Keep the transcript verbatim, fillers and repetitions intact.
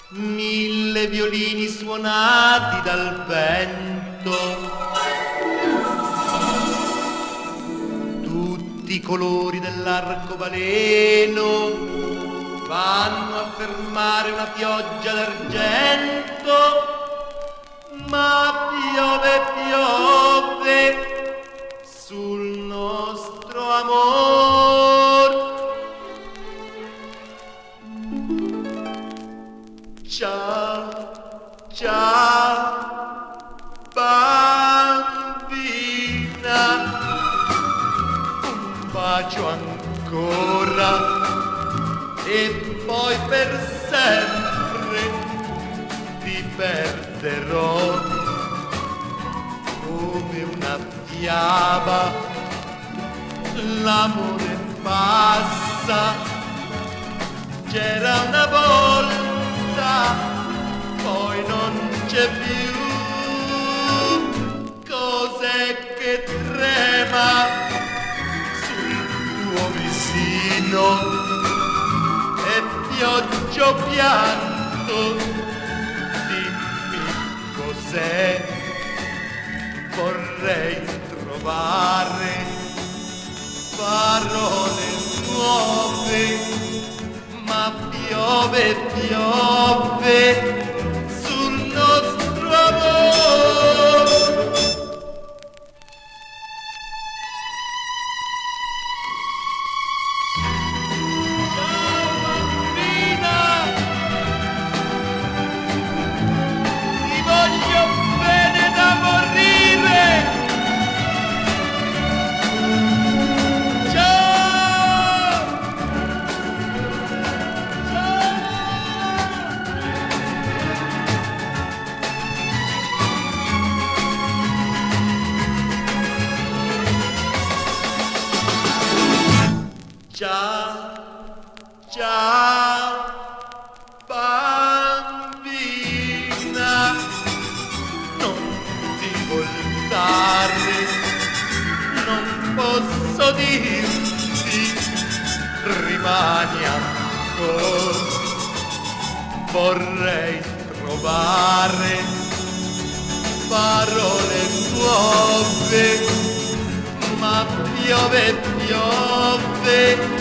mille violini suonati dal vento, tutti i colori dell'arcobaleno vanno a fermare una pioggia d'argento, ma piove, piove sul nostro amor. Ciao, ciao, bambina, un bacio ancora e poi per sempre ti perderò. Come una fiaba l'amore passa, c'era una volta, poi non c'è più. Cos'è che trema sul tuo visino e pioggia o pianto? Dimmi cos'è, vorrei trovare parole nuove, ma piove, piove sul nostro amor. Ciao bambina, ti voglio bene da morire. Ciao, ciao, ciao, bambina, non ti voltare, non posso dirti, rimani ancora, vorrei trovare parole nuove, ma piove, piove